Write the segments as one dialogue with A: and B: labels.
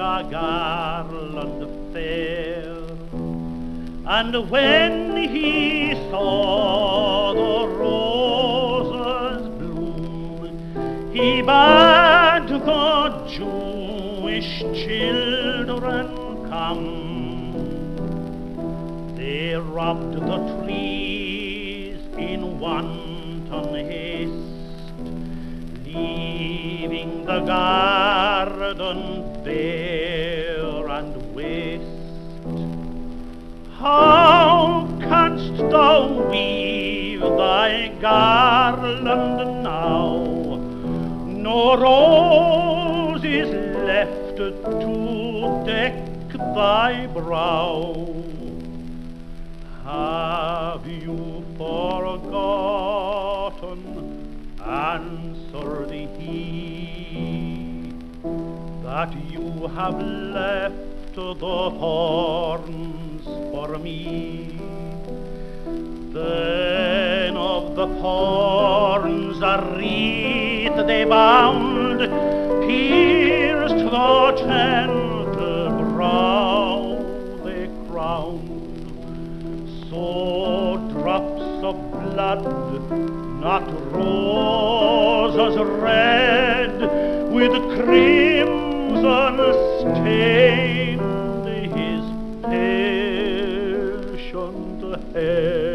A: a garland fair. And when he saw the roses bloom, he bade the Jewish children come. They robbed the trees in wanton haste, leaving the garden bare and waste. How canst thou weave thy garland now? No rose is left to deck thy brow. Have you forgotten? Answer thee, that you have left the thorns for me. Then of the thorns a wreath they bound, pierced the gentle brow they crowned. So drops of blood, not roses red, with crimson stained his patient head.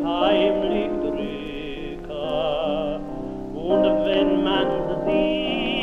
B: Und wenn man sieht,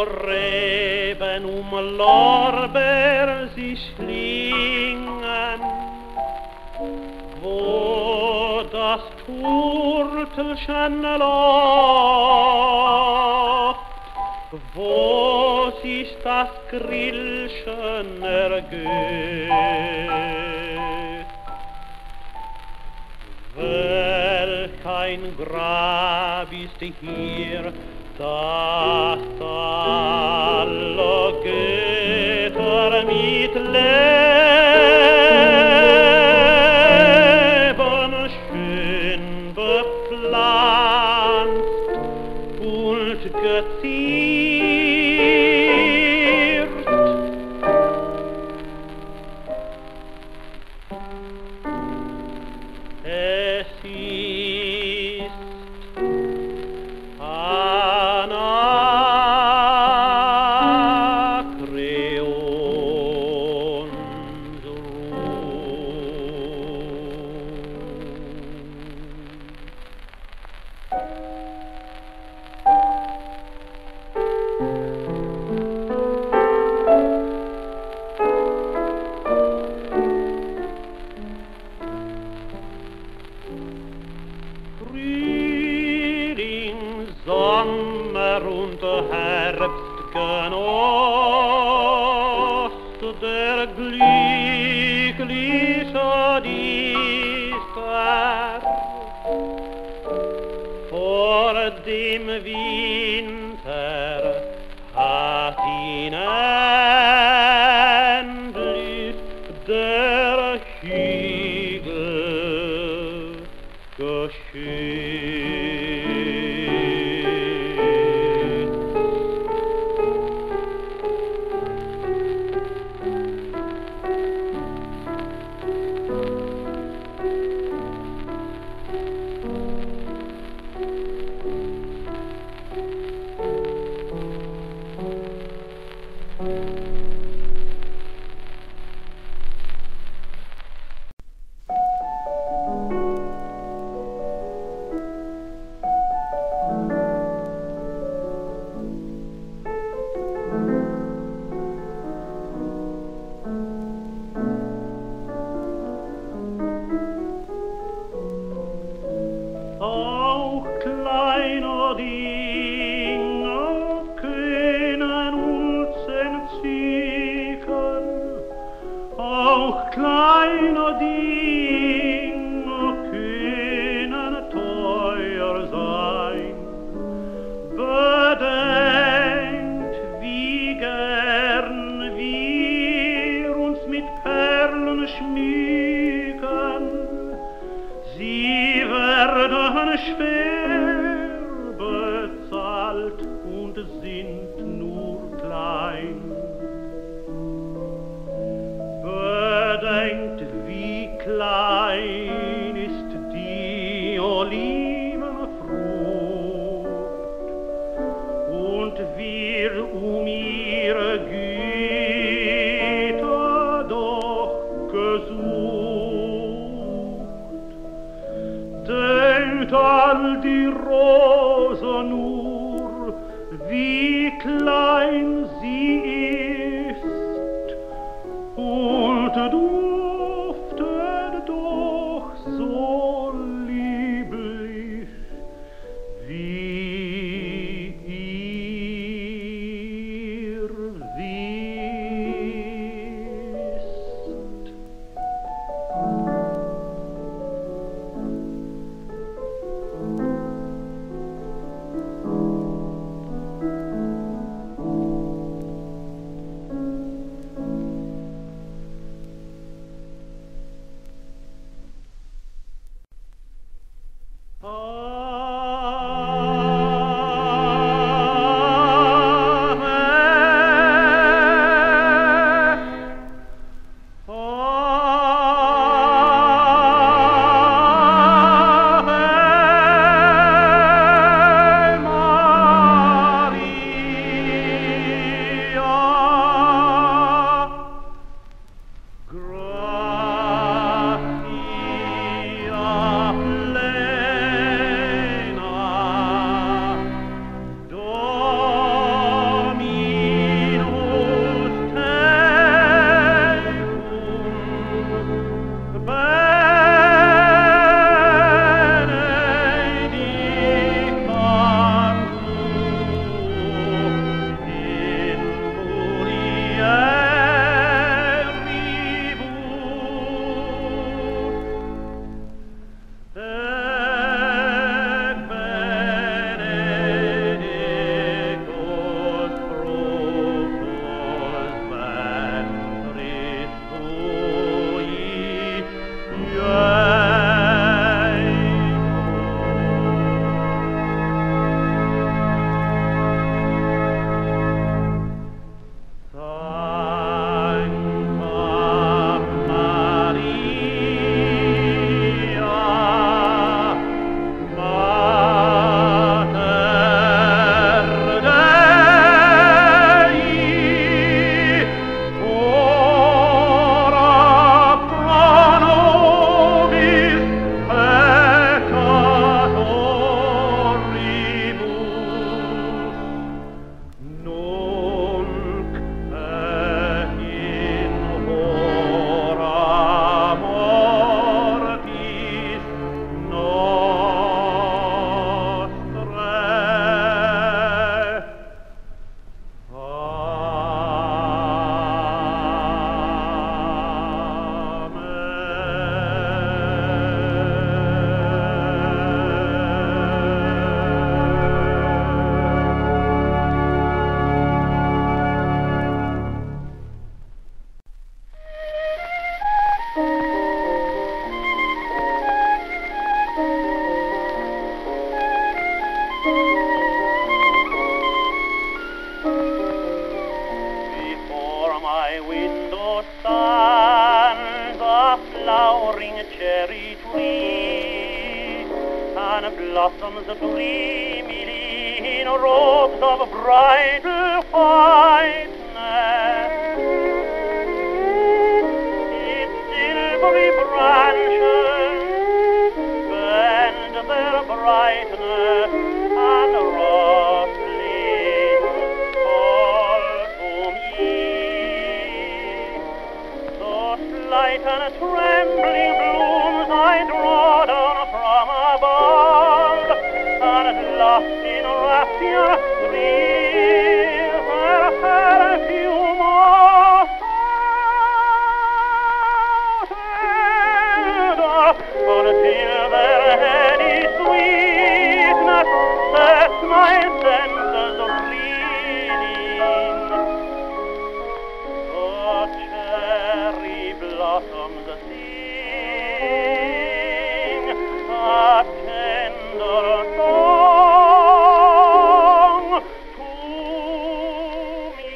A: Reben Lorbeer sich schlingen, wo das Turtelchen lacht, wo sich das Grillchen ergeht. Welch ein Grab ist hier, das alle Götter mit Leben schön bepflanzt und geziert. Es ist Sommer und Herbstgenoss, der glückliche Dichter, vor dem Winter hat ihn endlich der Hügel geschützt. Auch kleiner Dinge können uns entzücken, auch kleiner Dinge können teuer sein. Bedenkt, wie gern wir uns mit Perlen schmücken, sie werden schwer bezahlt und sind nur klein. Bedenkt, wie klein ist die Olivenfrucht und wir ihre Güter doch gesucht. Denkt an die Rose nur, wie klein sie ist und duftet doch so lieblich wie ihr wisst. my window stands a flowering cherry tree, and blossoms dreamily in robes of bridal whiteness. Its silvery branches bend their brightness and rustling call to me. Those slight and trembling blooms I draw down from above, and lost in rapture breathe their perfume until their heady sweetness sets my senses reeling. The cherry blossoms sing a tender song to me.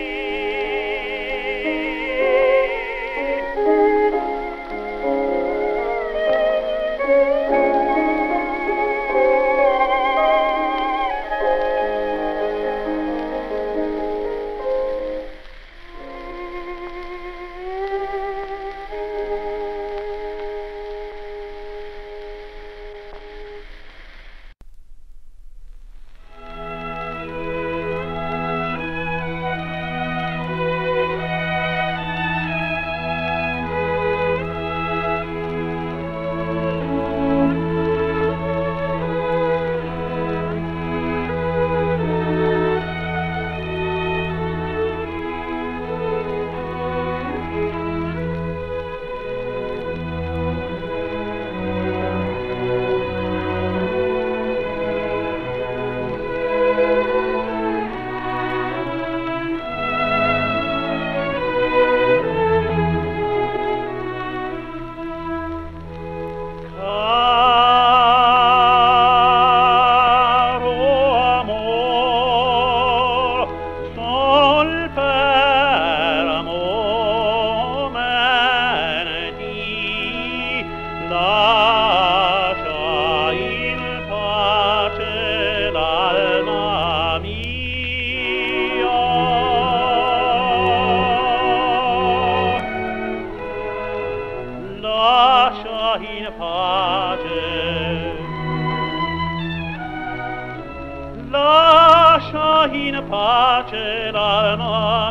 A: Lascia in pace l'alma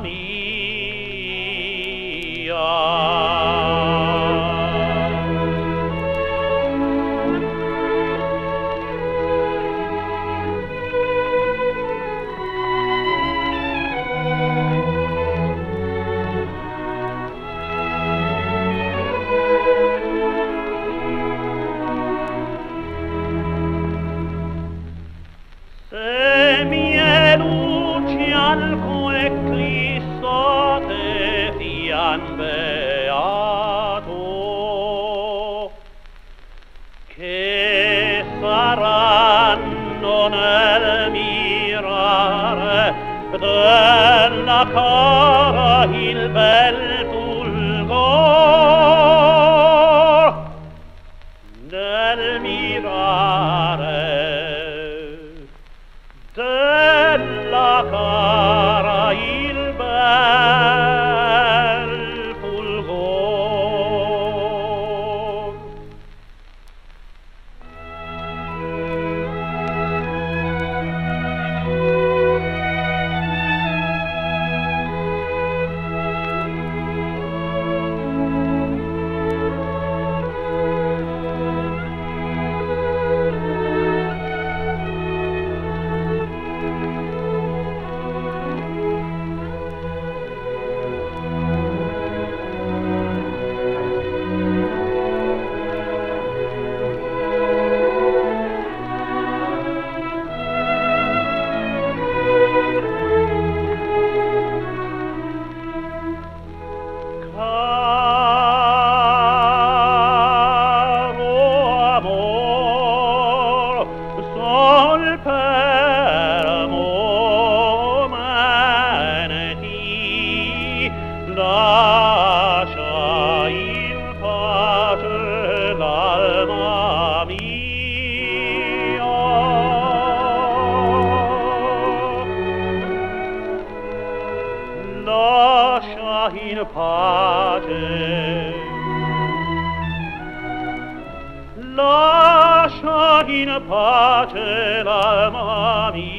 A: mia. Se mie luci alcun eclisso te fian beato, che saranno nel mirare della cara il bel fulgor, nel mirare della cara il bel fulgor. lascia in pace, lascia in pace l'alma mia.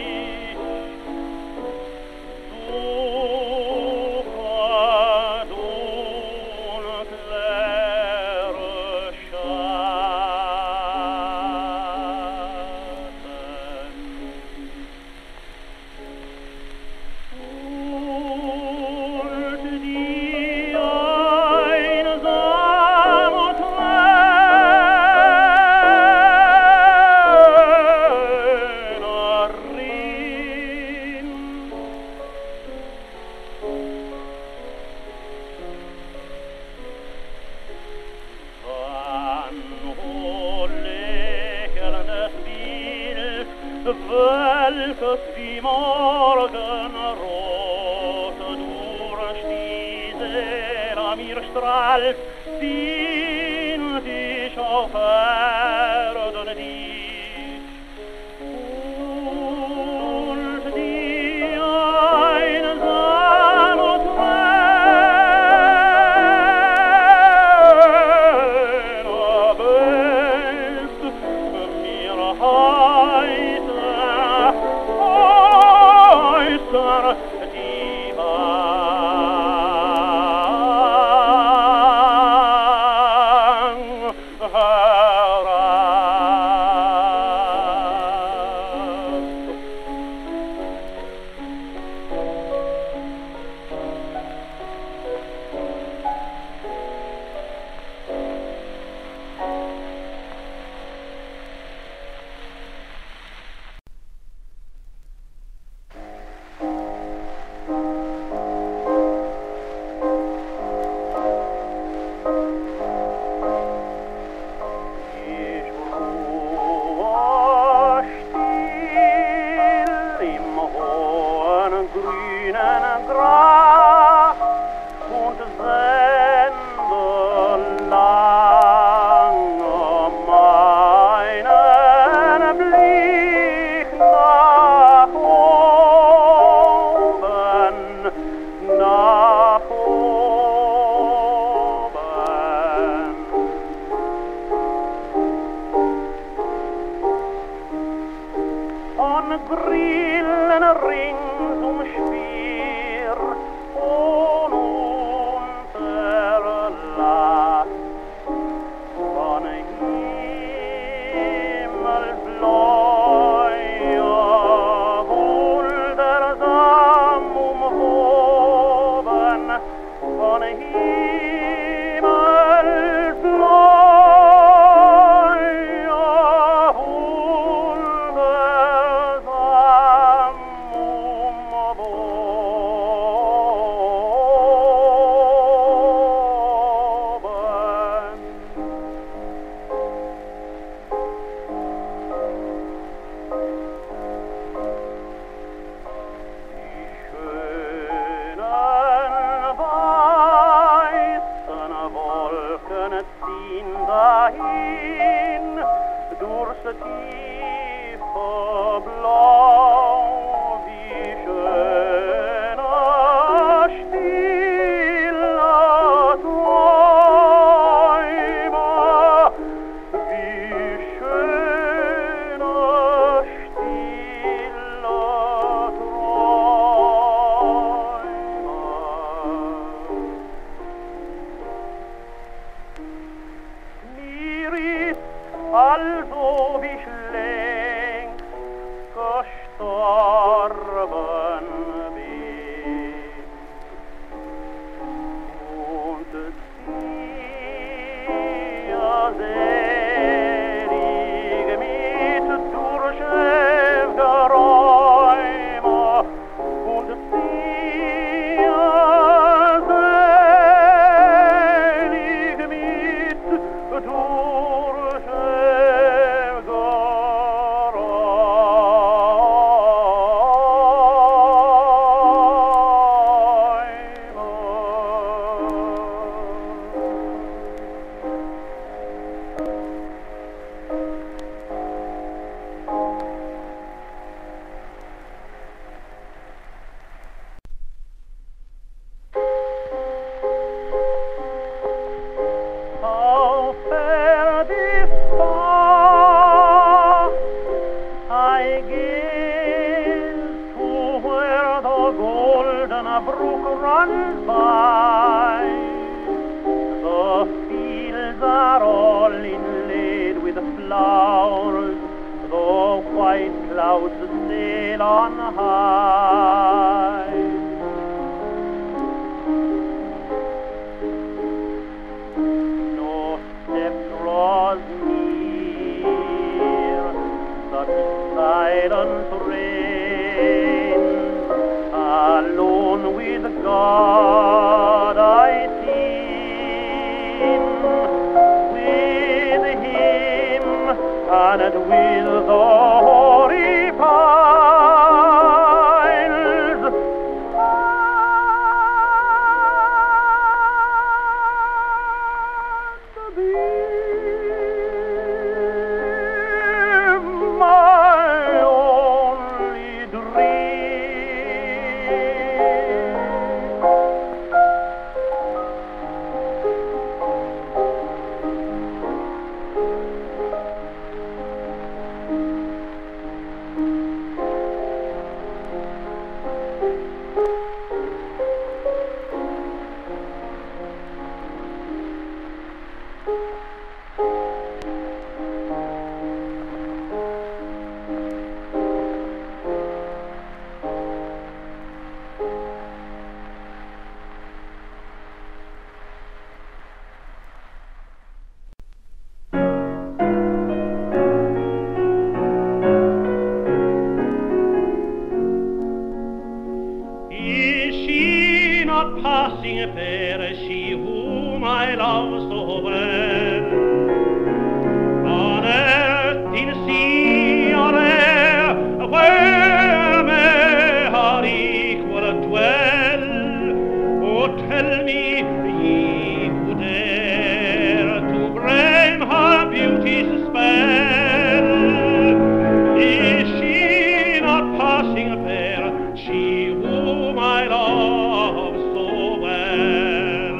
A: Du dass die Morgenrose durch diese mir strahlt, dient ich auf Erden dich. Und die einsame Träne bist mir heißer die Brillen rings umschwirrt und unterlass von himmelblauer wundersam umhoben von dahin durchs tiefe Blau, wie schöner, stiller Träumer, wie schöner, stiller Träumer. Also wie ich längst gestorben bin und dir selig mit durchschwebter Räume und dir selig mit brook runs by. The fields are all inlaid with flowers, the white clouds sail on high. No step draws near, such silence reigns, alone with God I sing, with Him and with the Holy Power. passing fair, she whom I love so well. On earth, in sea, or air, where may her equal dwell? Oh, tell me, ye who dare to brave her beauty's spell. Is she not passing fair, she whom I love so well?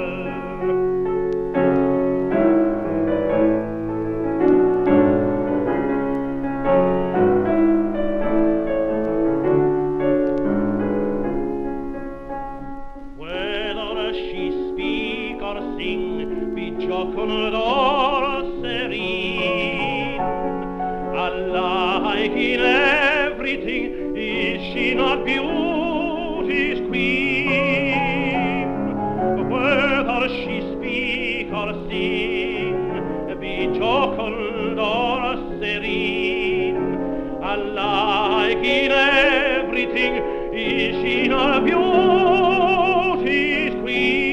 A: Whether she speak or sing, be jocund or serene, alike in everything, is she not beauty's queen? Whether she speak or sing, be jocund or serene, alike in everything, is she not beauty's queen?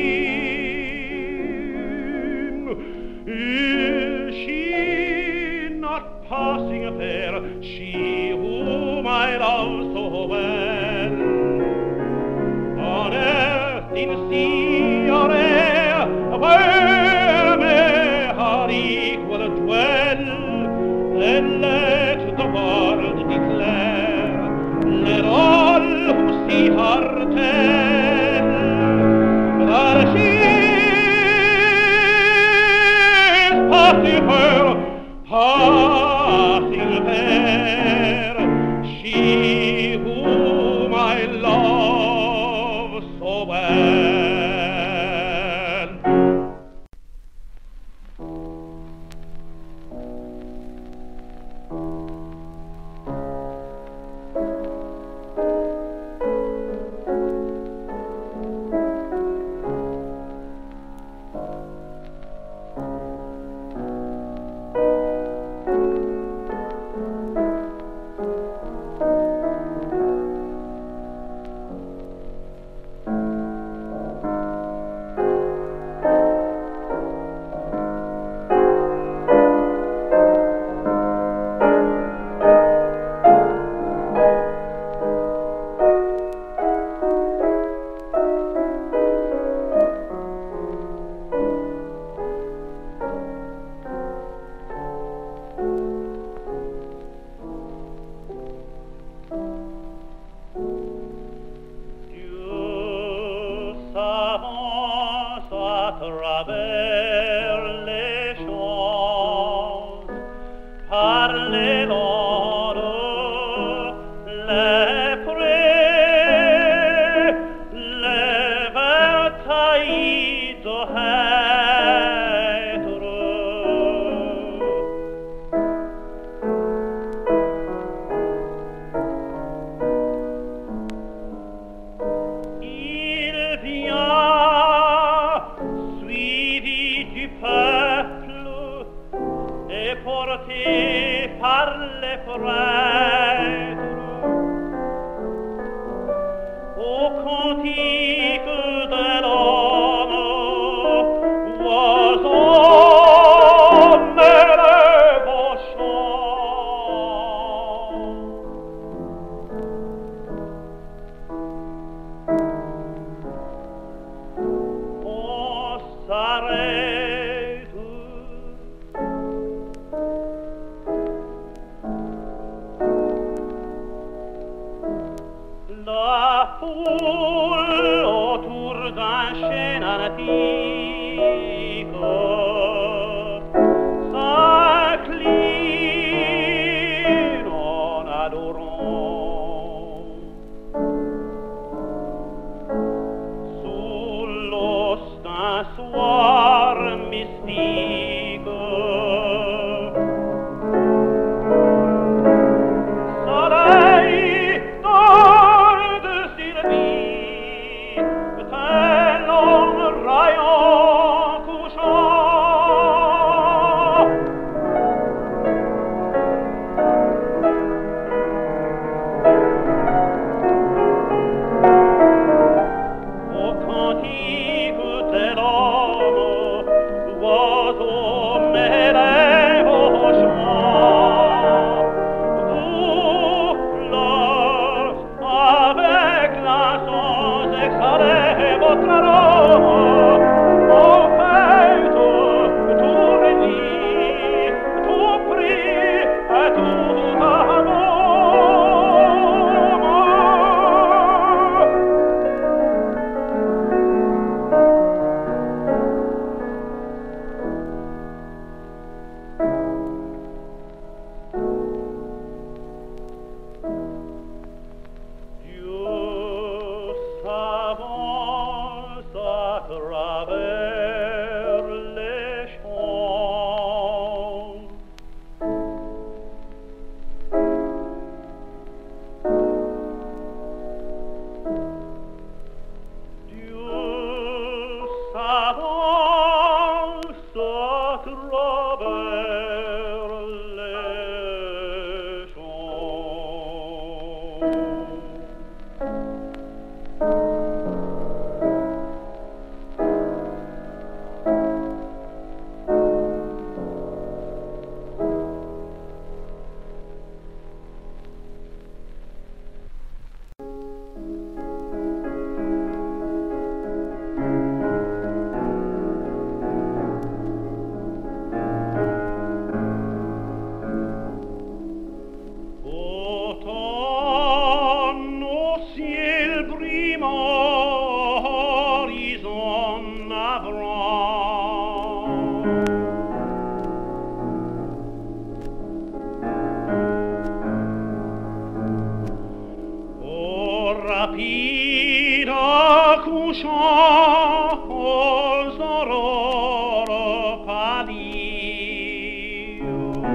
A: Is she not passing fair, she whom I love so well? On earth, in sea, or air, where may her equal dwell? Then let the world declare, let all who see her tell, that she is passing fair, she whom I love so well. Travers les champs, par les lords, les prés, les batailles de hêtres. Il vient suivi du peuple et porté par les prêtres au cantique de l'homme, oiseaux mêlent vos chants. On s'arrête, la foule autour d'un chêne antique s'incline en adorant. Sous l'os d'un soir mystique, soleil de Sylvie, tel homme rayon travers les champs. Dieu s'avance à travers les champs. Automne au ciel brimant, horizon navrant. Au rapide accouchant, aux aurores pâlies,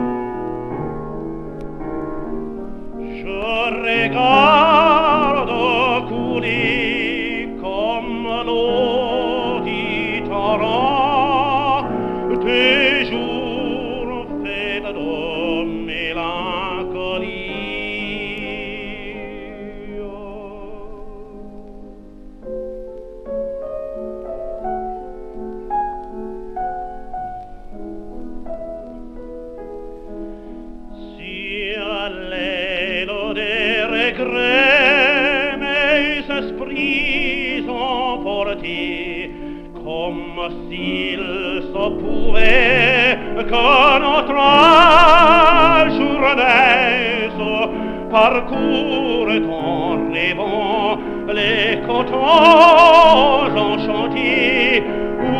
A: je regarde couler comme l'eau du torrent des jours faits de mélancolie. Mes esprits emportés, comme s'il se pouvait que notre journée se parcourt en rêvant les côtes enchantés où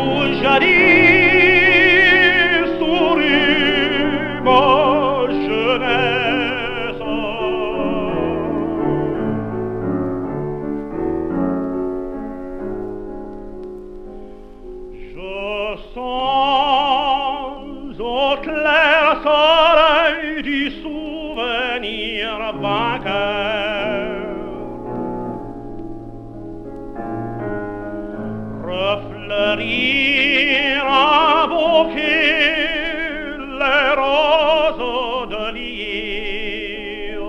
A: jadis sourit ma jeunesse. Sans au clair soleil du souvenir vainqueur, refleurir un bouquet les roses de l'île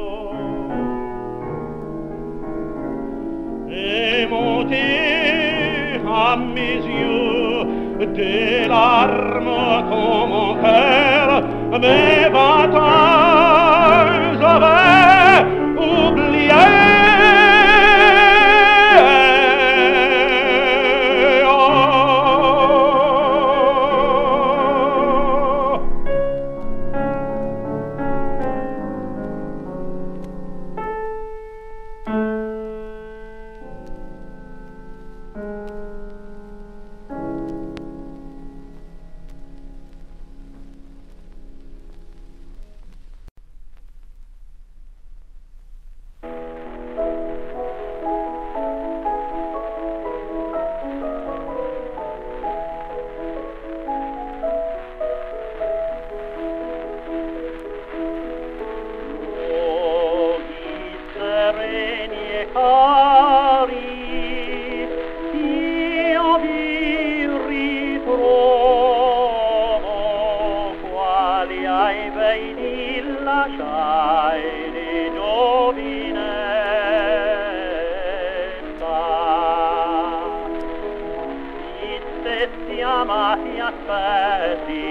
A: et monter à mes yeux des larmes comme mon cœur mes batailles avaient oublié.
B: Amati aspetti,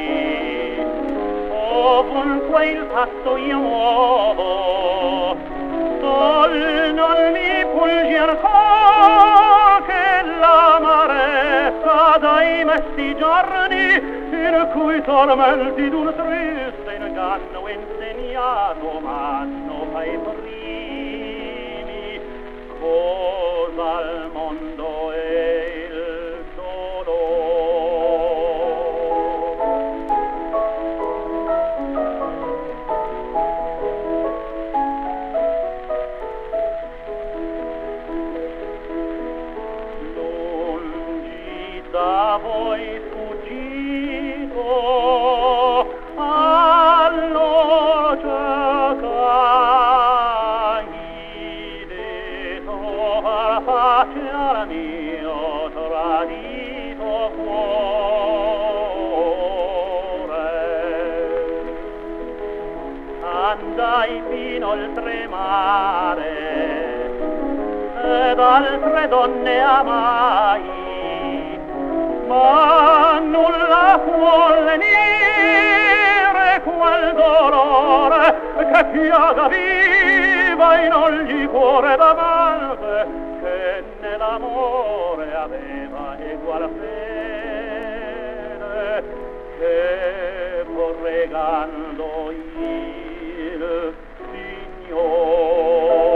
B: ovunque il passo io muovo, sol non mi pulger che l'amarezza dai messi giorni in cui tormenti d'un triste inganno insegnato m'hanno ai primi cosa al mondo è il da voi fuggito, allora cercai di trovar pace al mio tradito cuore. Andai fino oltre mare ed altre donne amai, ma nulla può lenire quel dolore che piaga viva in ogni cuore d'amante che nell'amore aveva egual fede, che pregando il Signore.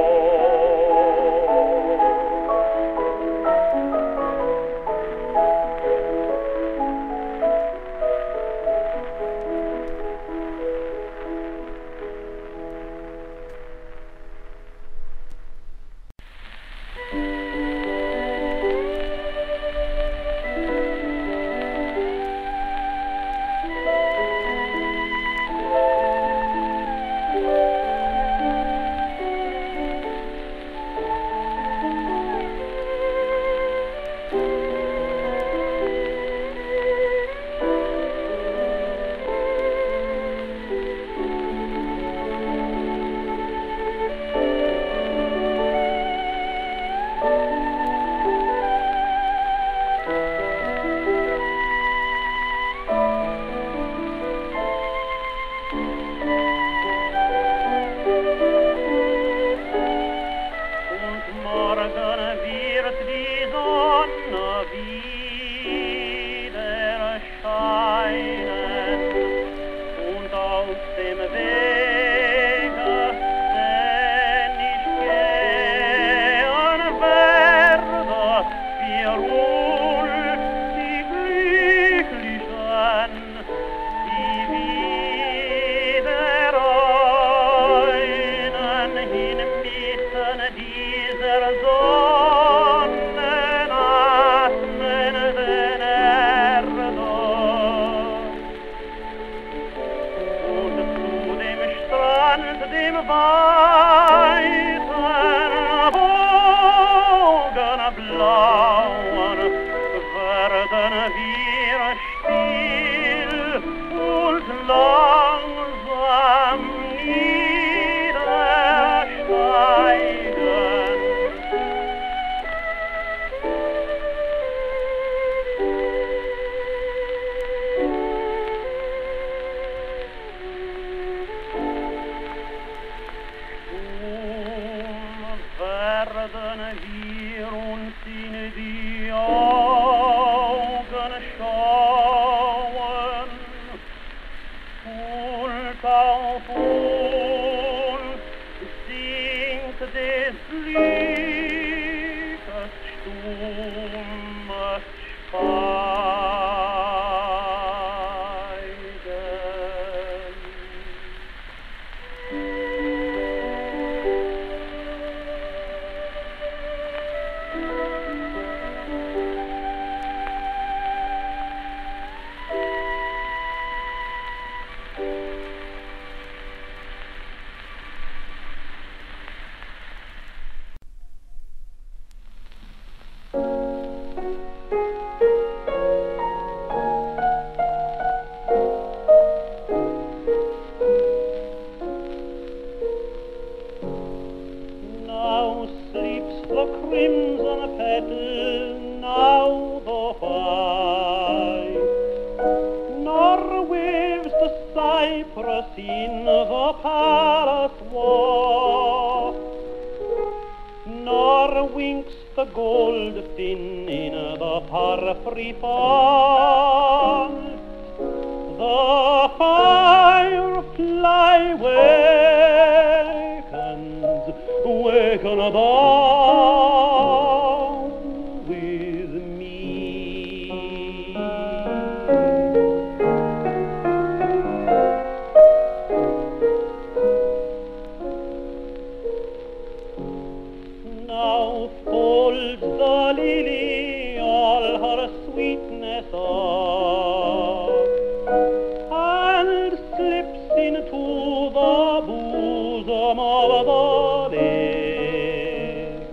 B: Now folds the lily all her sweet
A: sweetness of, and slips into the bosom of the lake.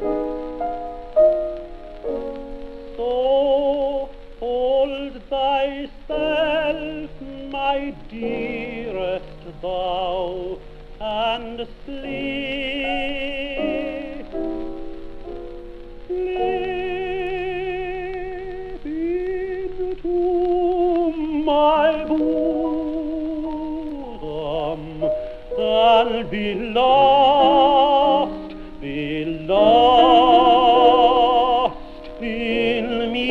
A: So hold thyself, my dearest, thou, and sleep. Slip into my bosom, and be lost in me.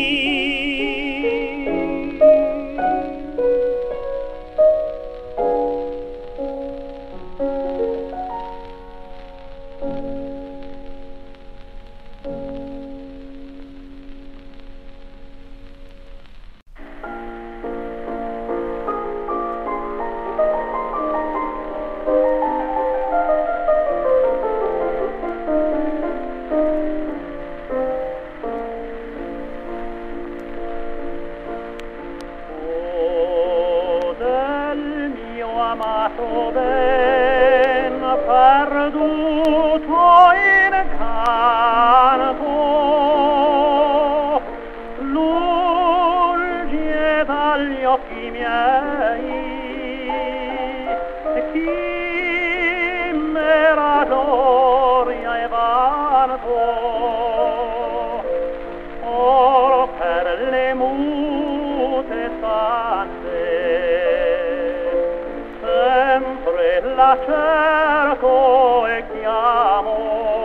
B: amato ben perduto in canto, lunge dagli occhi miei, chimera gloria e vanto, or per le mute stanze sempre la cerco e chiamo,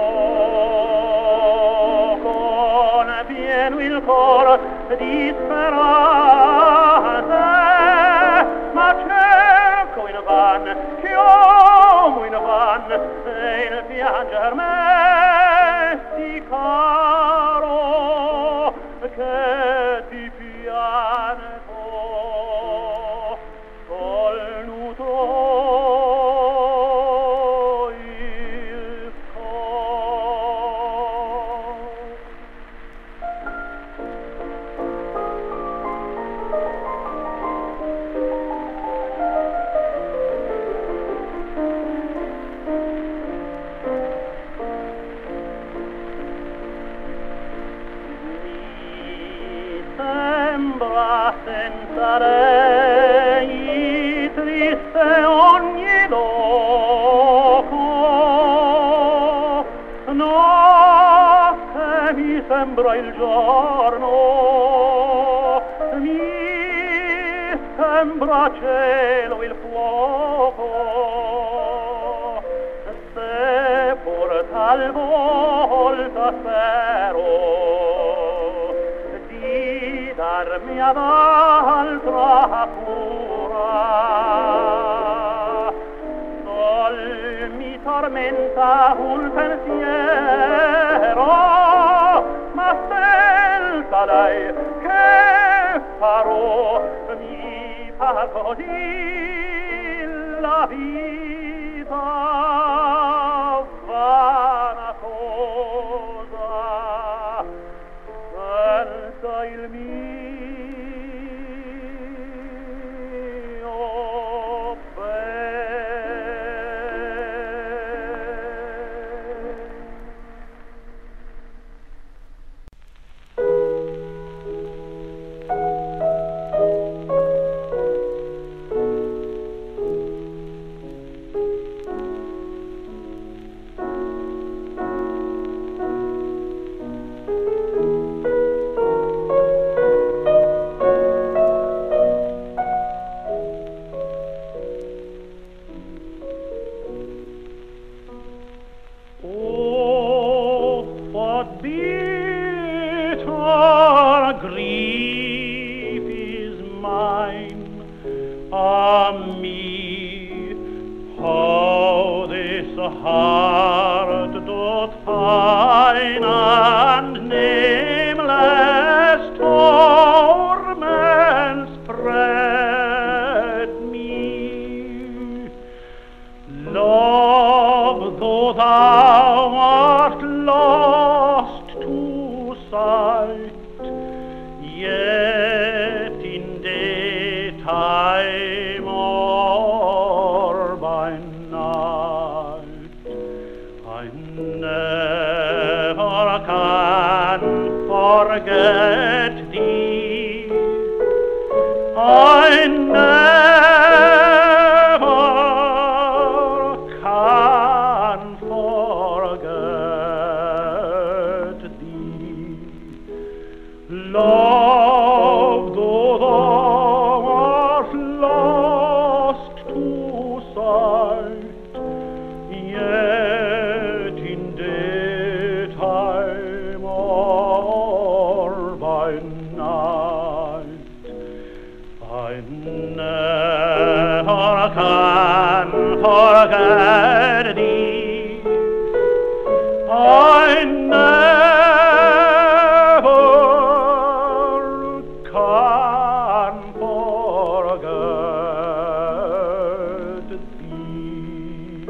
B: con pieno il cor di speranze, ma cerco in van, chiamo in van, e il pianger me si caro che ti pianto col nutro il cor. Mi sembra senza lei triste ogni loco, notte mi sembra il giorno, mi sembra cielo il fuoco, se pur talvolta spero di darmi ad altra cura, sol mi tormenta un pensiero, ma senza lei che farò? Mi fa così la vita vana cosa, senza il mio oh, what bitter grief is mine, ah me, how this heart doth fine and nameless torments spread me. Love, though thou art lost to sight, yet I never can forget thee. Love, though thou art lost to sight, yet in daytime or by night, I never can forget thee. I never can forget thee.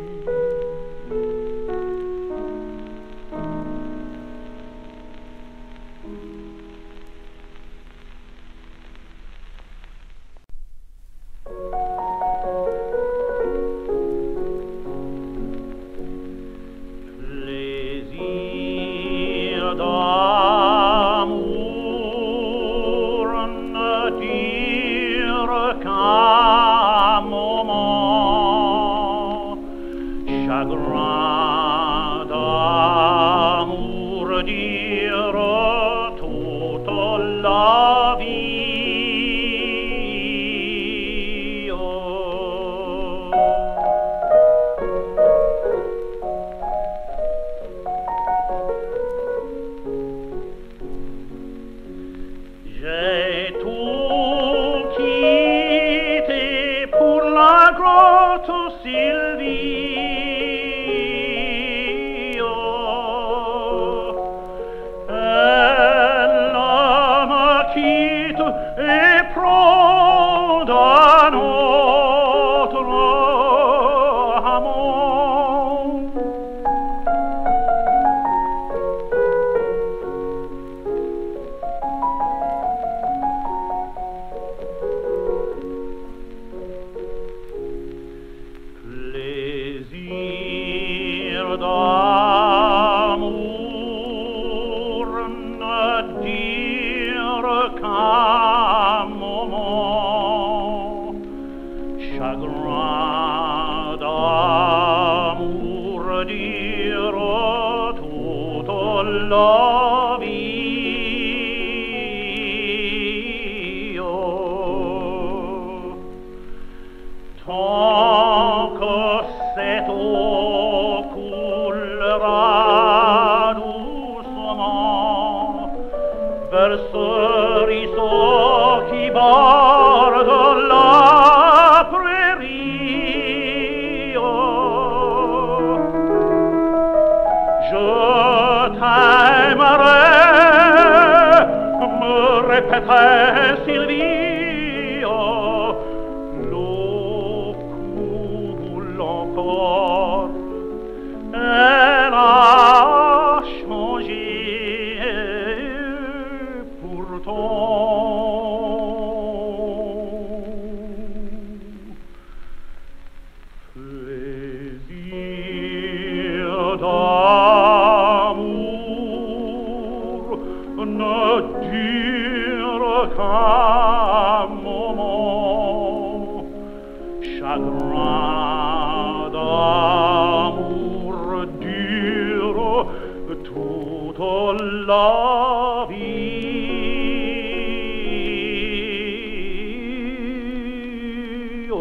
B: Plaisir d'amour ne dure qu'un moment, chagrin d'amour dure toute la vie. Oh. J'ai tout quitté pour la grotte Sylvie. Oh. Elle me quitte et prend d'un autre amant. Plaisir d'amour ne dure qu'un moment, chagrin d'amour dure toute la vie. Oh. Tant que cette eau coulera doucement vers ce ruisseau qui borde la prairie, oh, je t'aimerai, me répéterait Sylvie. Oh, l'eau coule encore, elle a changé pourtant. Plaisir d'amour ne dure qu'un moment, chagrin d'amour dure toute la vie. Oh.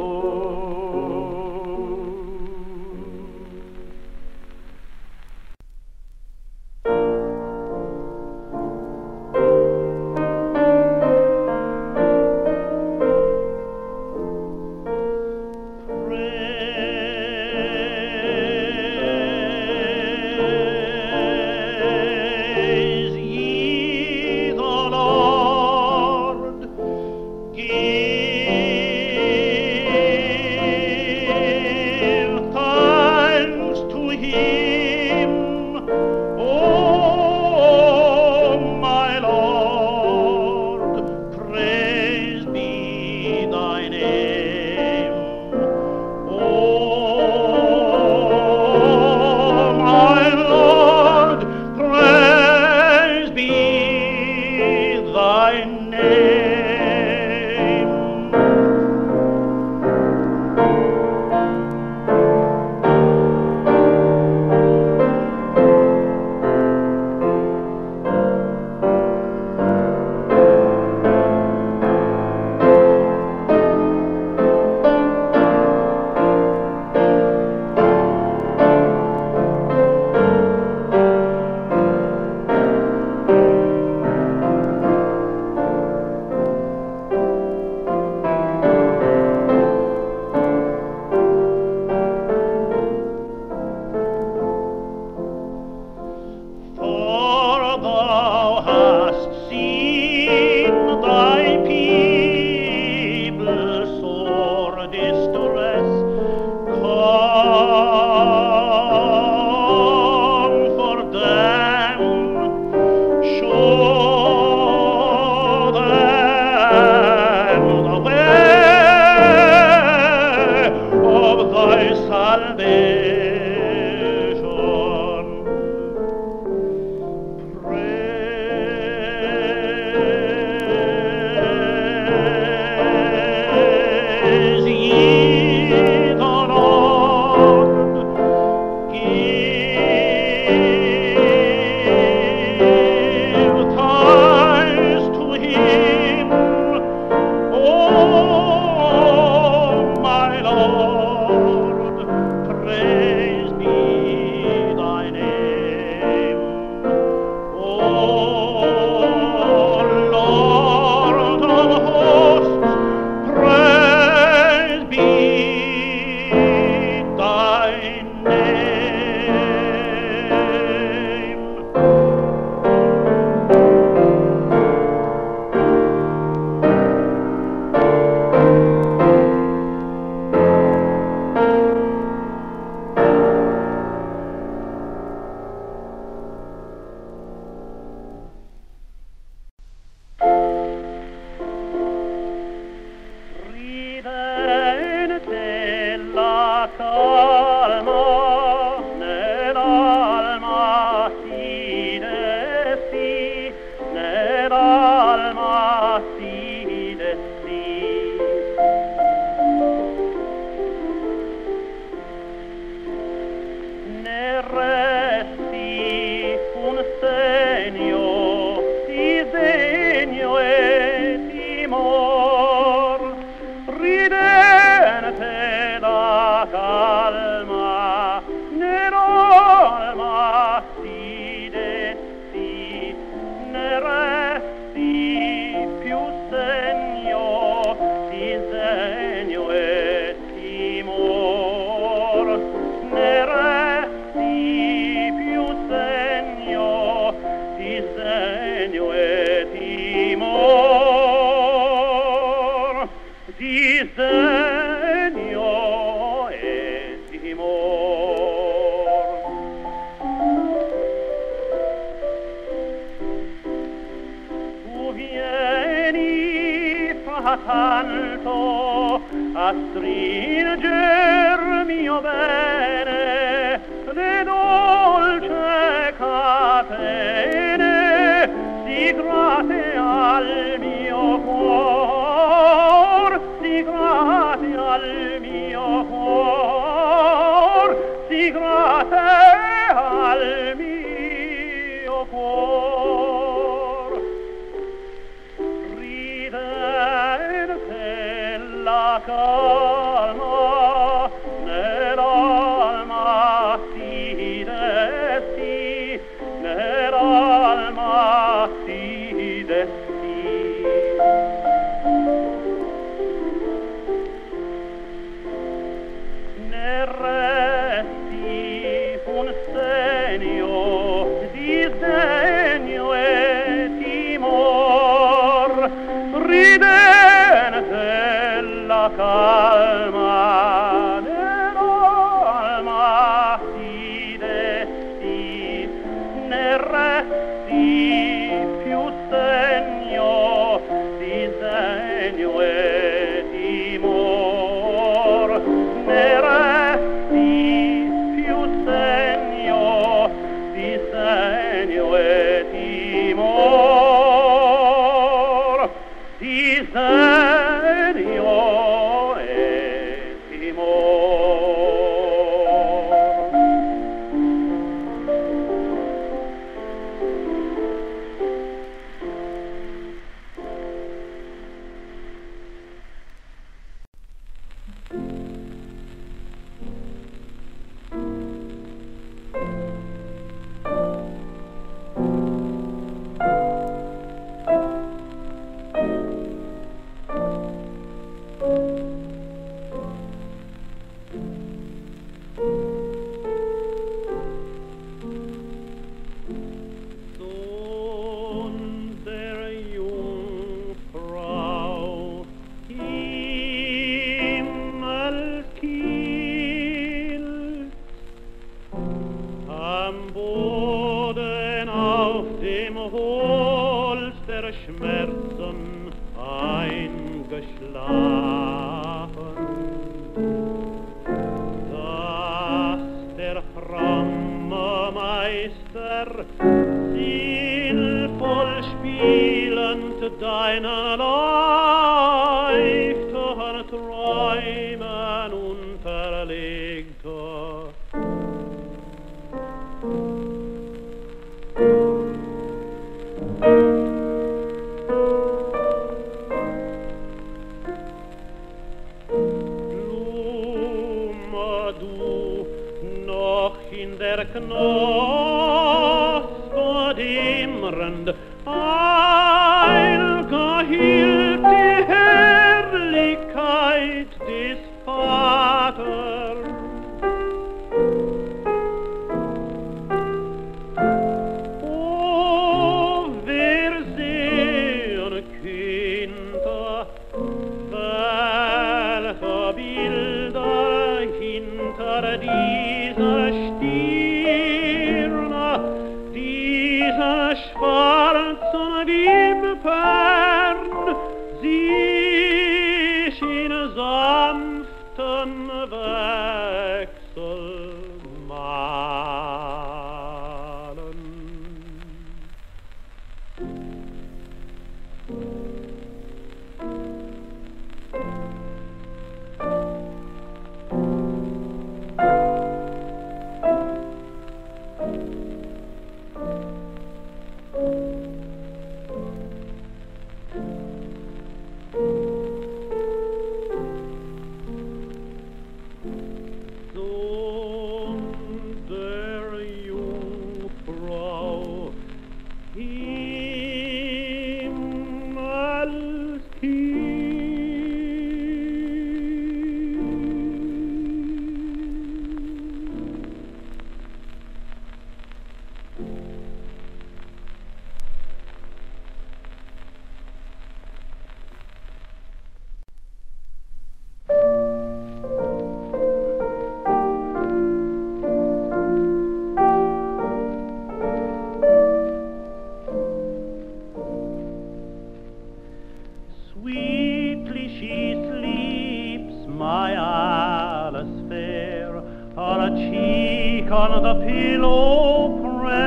A: calma nell'alma si nell'alma si ne resti un segno disegno e timor ridente la calma nell'alma si ne resti più segno disegno e timor ne resti più segno disegno e timor disegno e timor. Tu vieni frattanto a stringer mio bene le dolce catene si grate al mio cuor, si grate al mio cuor, si grate al mio cuor. Ridente la calma nell'alma si desti, nell'alma si desti. Ne resti un segno disegno e timor ridente la calma nell'alma si desti ne resti più segno disegno e timor ne resti più segno disegno e timor disegno e timor. Am Boden auf dem Holz der Schmerzen eingeschlafen, dass der fromme Meister sinnvoll spielend deiner Leuchten Träumen unterlegte. Blume, du noch in der Knospe dämmernd, eingehielt die Herrlichkeit des Vaters. Oh, wer sehen könnte, welche Bilder hinter dieser Stirne, diese schwarzen Wimpern sich in sanften Wellen Sweetly she sleeps, my Alice fair, her cheek on the pillow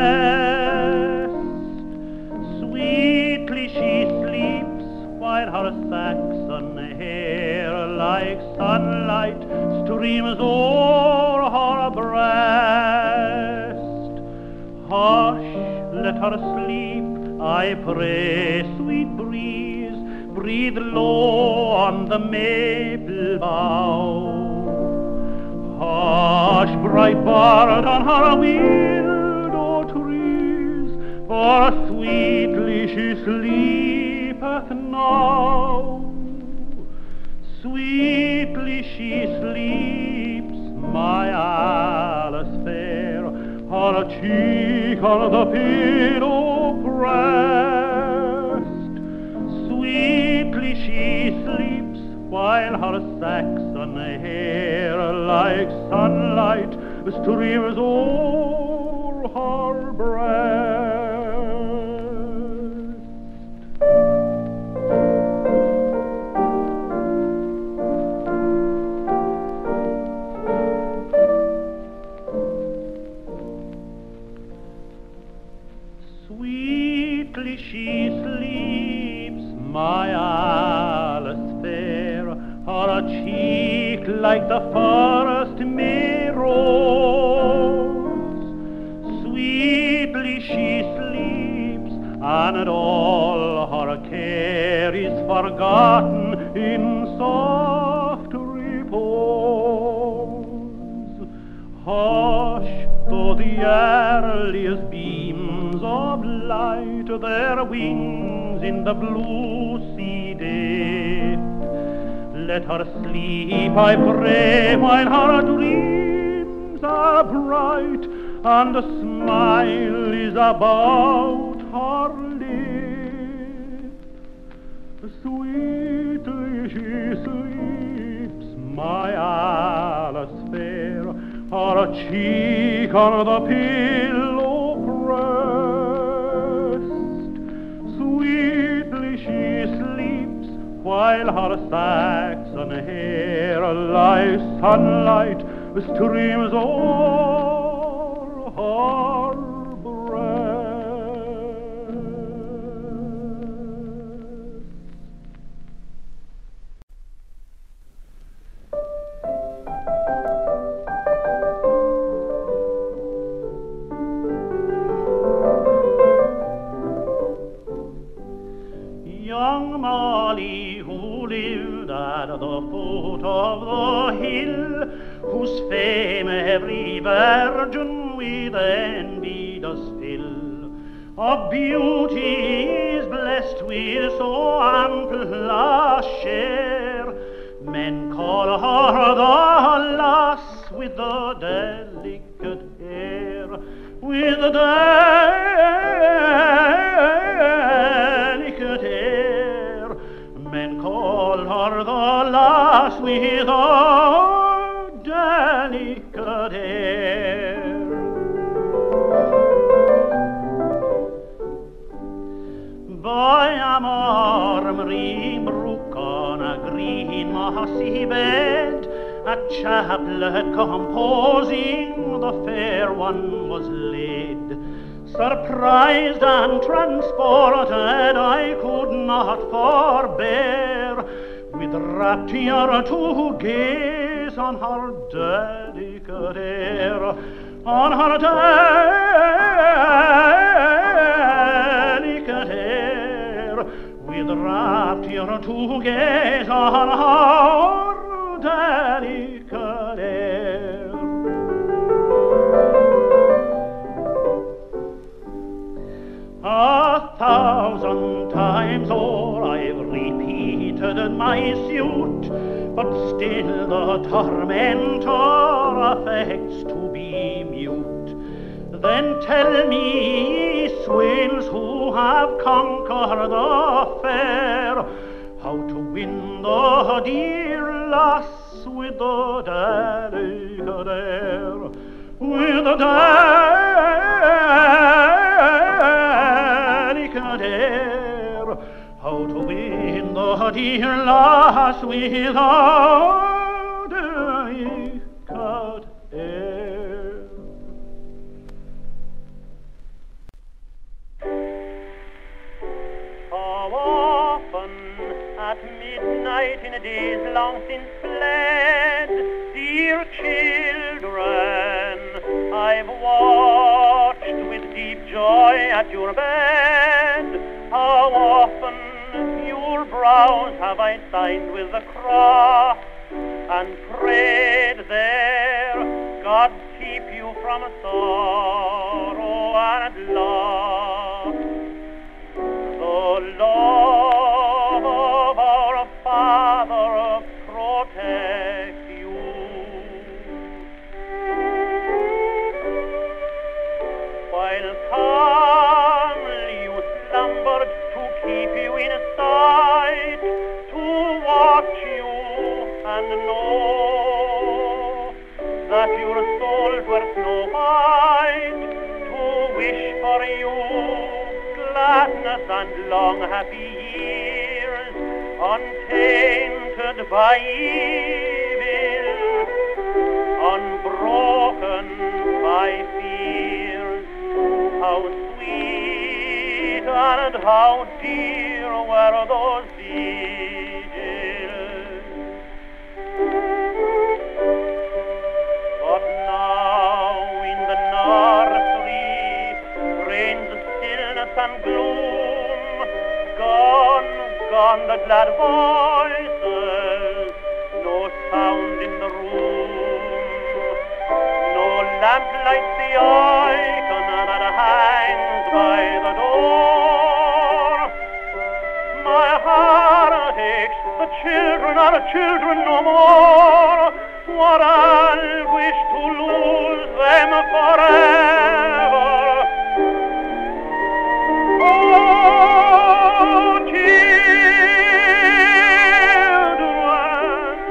A: pressed. Sweetly she sleeps, while her Saxon hair like sunlight streams o'er her breast. Hush, let her sleep, I pray, sweet breeze, breathe low on the maple bough. Hush, bright bird on her willow trees, for sweetly she sleepeth now. Sweetly she sleeps, my Alice fair, her cheek on the pillow pressed. Sweetly she sleeps, while her Saxon hair like sunlight streams o'er her breast. Sweetly she sleeps, my Alice fair, her cheek like the first May rose. Sweetly she sleeps, and all her care is forgotten in soft repose. Hush, though the earliest beams of light their wings in the blue sea dip, let her sleep, I pray, while her dreams are bright and a smile is about her lip. Sweetly she sleeps, my Alice fair, her cheek on the pillow pressed. Sweetly she sleeps, while her Saxon hair like sunlight streams o'er her breast. Young Molly, who lived at the foot of the hill, whose fame every virgin with envy does fill, of beauty is blessed with so ample a share, men call her the lass with the delicate hair, with the delicate hair. Men call her the lass with the delicate hair. By a murmuring brook on a green mossy bed, a chaplet composing the fair one was laid. Surprised and transported, I could not forbear with rapture to gaze on her delicate hair, on her delicate hair, with
B: wrapped here to gaze on our delicate air. A thousand times o'er I've repeated my suit, but still the tormentor affects to be mute. Then tell me, swains who have conquered the fair, how to win the dear lass with the delicate air, with the delicate air, how to win the dear lass with the delicate air.
A: How often at midnight in days long since fled, dear children, I've watched with deep joy at your bed. How often your brows have I signed with the cross, and prayed there, God keep you from sorrow and loss. The love of our Father protect you. While calmly you slumbered to keep you in sight, to watch you and know that your souls were snow white, to wish for you gladness and long happy years, untainted by evil, unbroken by fears. How sweet and how dear were those vigils. But now in the nursery reigns stillness and gloom. Gone, gone the glad voices, no sound in the room. No lamp lights the icon that hangs by the door. My heart aches, the children are children no more. What anguish to lose them forever. Oh, children,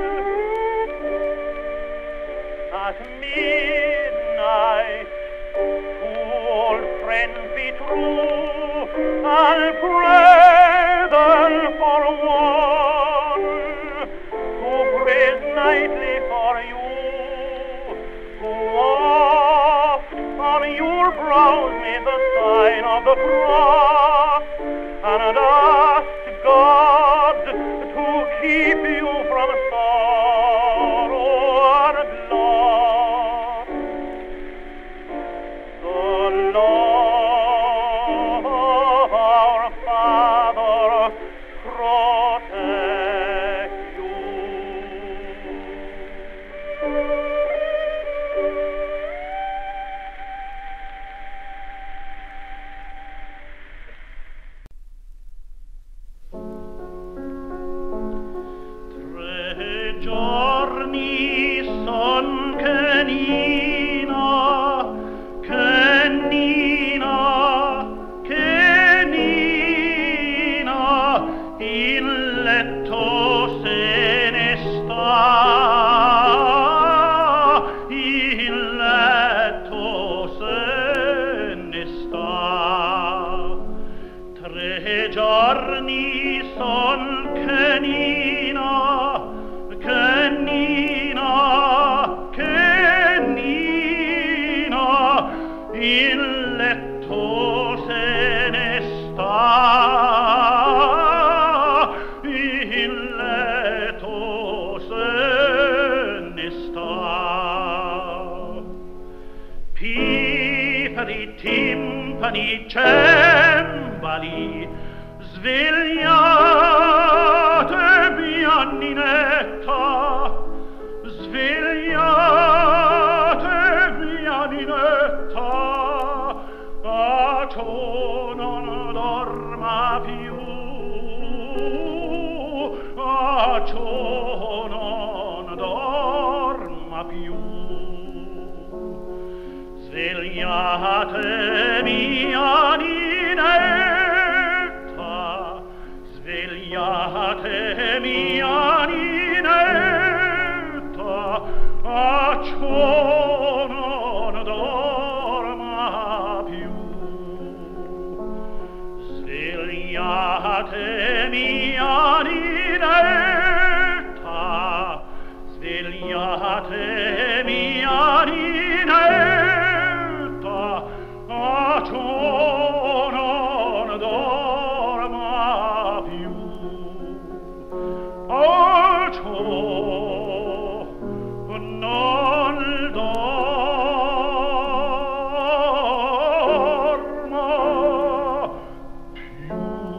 A: at midnight, two old friends be true, I'll pray them for one, who prays nightly for you, who oft on your brows made the sign of the cross, and ask God to keep you from sorrow and loss. The love of our Father protect you. Giorni son canina, canina, canina, in letto se ne sta, in letto se ne sta. 3 giorni son canina, canina, canina, in letto se ne sta, in letto se ne sta. Pifferi, timpani, cembali, sveglia
B: ciò non dorma più. Svegliatevi, aninetta, svegliatevi, aninetta, a ciò non dorma più. Svegliatevi, aninetta, svegliatevi, aninetta, a ciò non dorma più. A ciò non dorma più.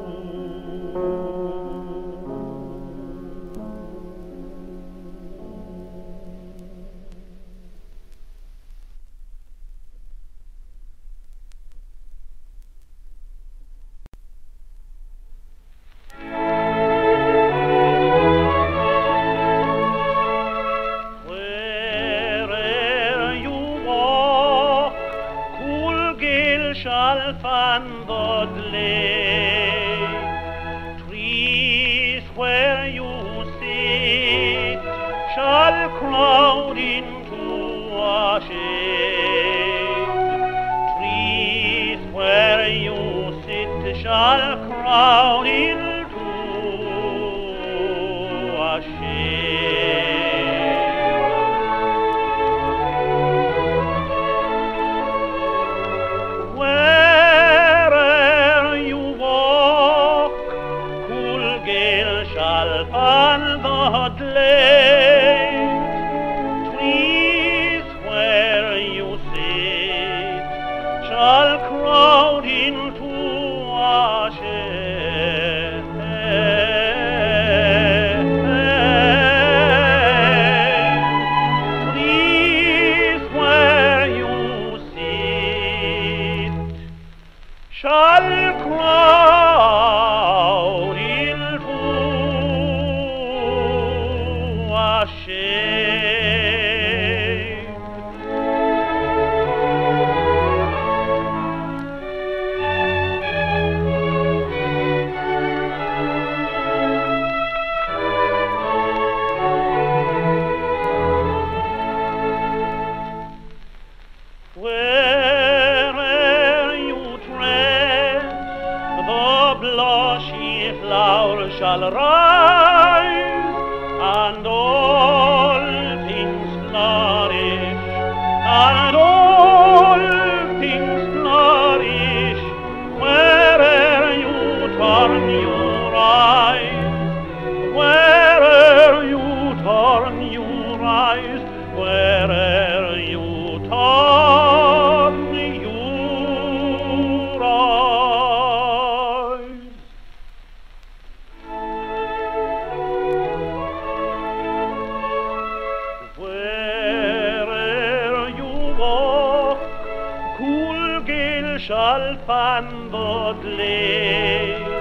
B: Where'er you walk, cool gale shall fan the glade. Trees where you sit shall crowd into a shade. Trees where you sit shall crowd into a shade. Where'er you walk, cool gale shall fan the glade. Trees where you sit shall crowd into a shade. Trees where you sit shall crowd into a shade. Where'er you tread, the blushy flower shall rise, and all things flourish, and all things flourish. Where'er you turn your eyes, where'er you turn your eyes, where'er you turn your eyes. Where'er you walk, cool gale shall fan the glade.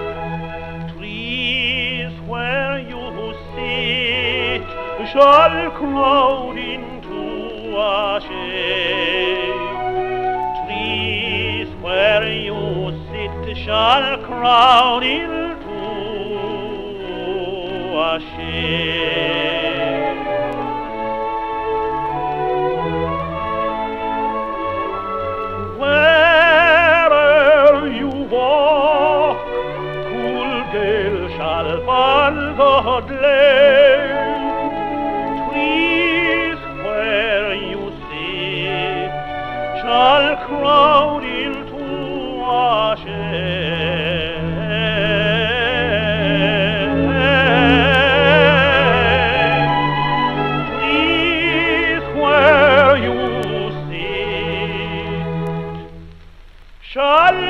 B: Trees where you sit shall crowd into a shade. Trees where you sit shall crowd into a shade. Where'er you walk, cool gale shall fan the glade. Trees where you sit shall crowd into a shade. Trees where you sit shall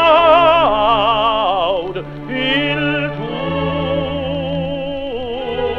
B: crowd into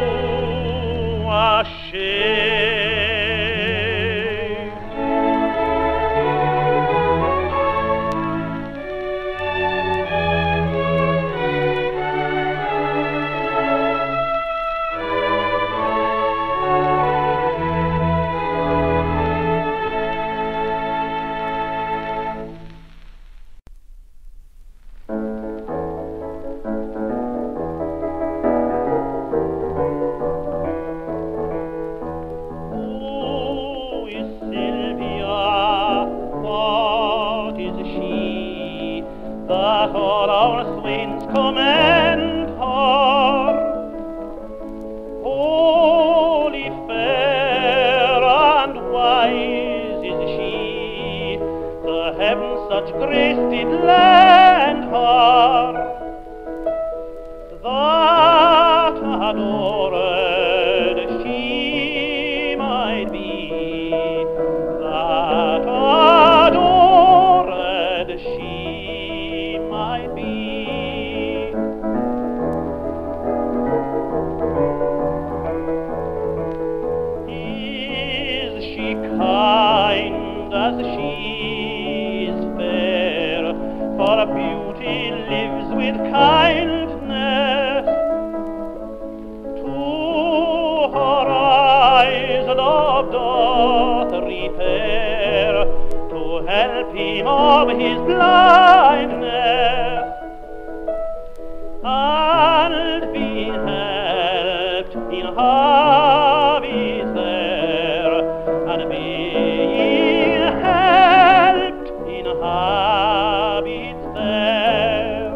A: habits there, and being helped in habits there.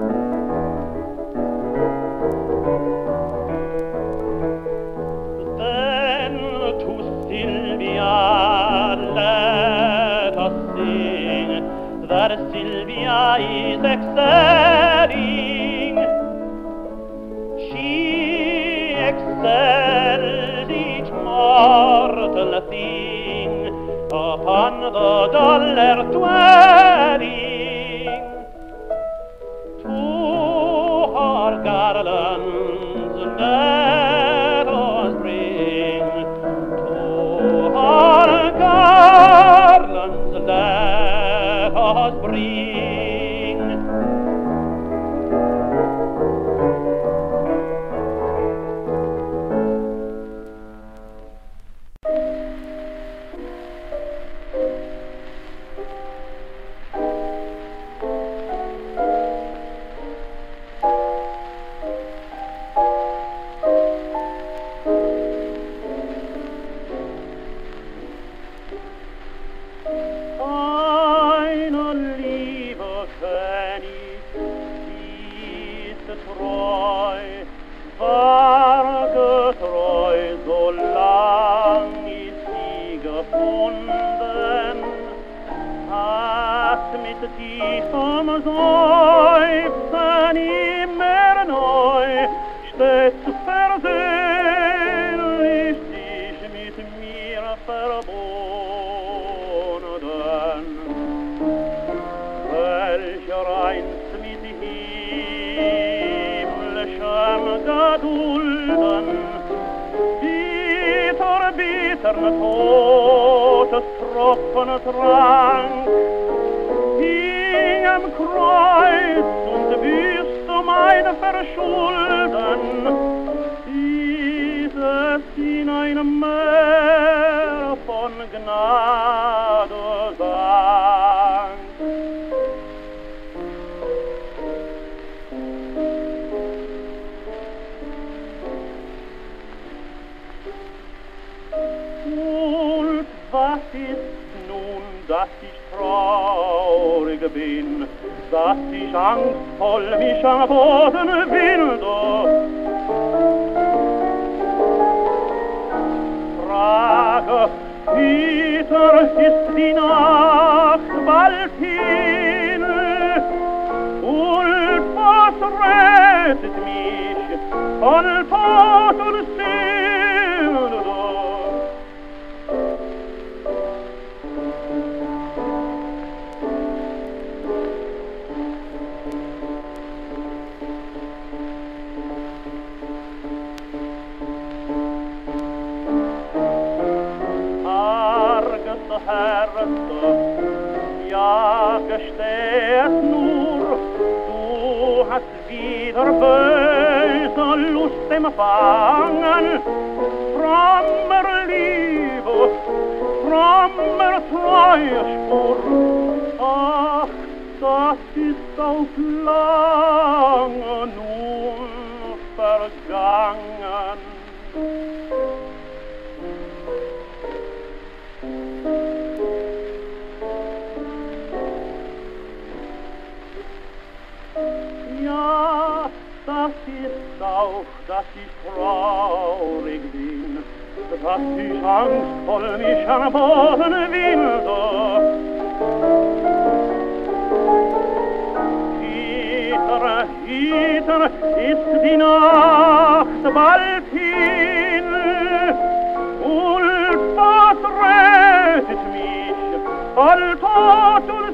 A: Then to Sylvia let us sing, that Sylvia is excelling. She excels each mortal thing upon the dollar dwelling. To her garlands let us bring, to her garlands let us bring. Eine Liebe kenn ich, die ist treu, war getreu, solang ich sie gefunden, hat mit tiefem Seufzen immer neu stets versöhnlich sich mit mir verbunden. Welcher einst mit himmlischem Gedulden bittern Todestropfen trank, hing am Kreuz und wüsste mein Verschulden, dieses in einem Meer von Gnade sank. Und was ist nun, dass ich traurig bin, dass ich angstvoll mich am Boden wilde? Frage, wieder ist die Nacht bald hin, und was rettet mich von Tod und Sünde? Herz, ja, gesteh es nur, du hast wieder böse Lust empfangen, frommer Liebe, frommer Treuespur. Ach, das ist auf lange nun vergangen. Ja, das ist auch, dass ich traurig bin, dass ich angstvoll mich am Boden wilde. Wieder ist die Nacht bald hin, und was rettet mich von Tod und